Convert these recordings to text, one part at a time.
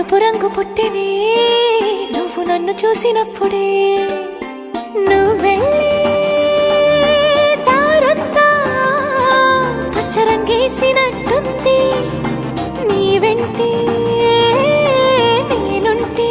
తెలుపు రంగు పుట్టినే నువ్వు నన్ను చూసినప్పుడే. నువ్వెళ్ళే దారంతా పచ్చరంగేసినట్టుంది. నీ వెంటే నేనుంటే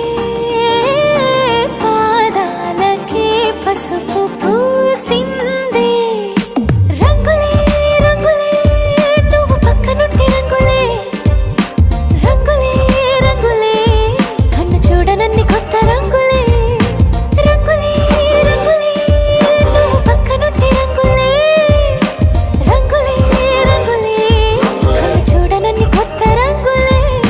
పాదాలకే పసుపు పూసిందే. రంగులే రంగులే నువ్వు పక్కనుంటే రంగులే. రంగులే రంగులే కన్ను చూడనన్ని కొత్త రంగులే. రంగులే రంగులే నువ్వు పక్కనుంటే రంగులే. రంగులే రంగులే కన్ను చూడనన్ని కొత్త రంగులే.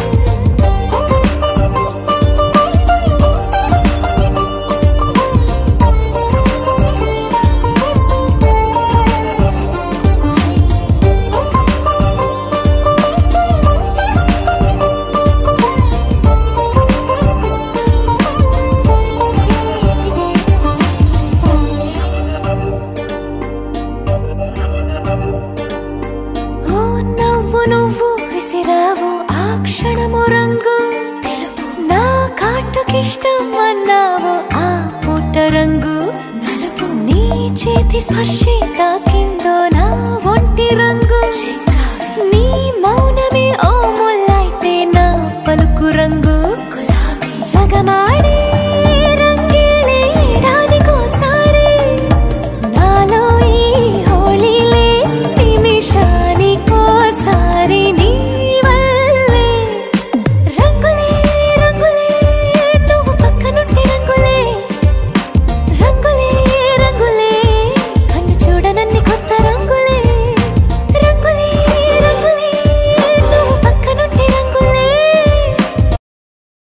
ఓ నవ్వు నువ్వు విసిరావు ఆ క్షణము రంగు తెలుపు. నా కాటుకిష్టం అన్నావు ఆ పూట రంగు నలుపు. నీ చేతి స్పర్శే తాకిందో నా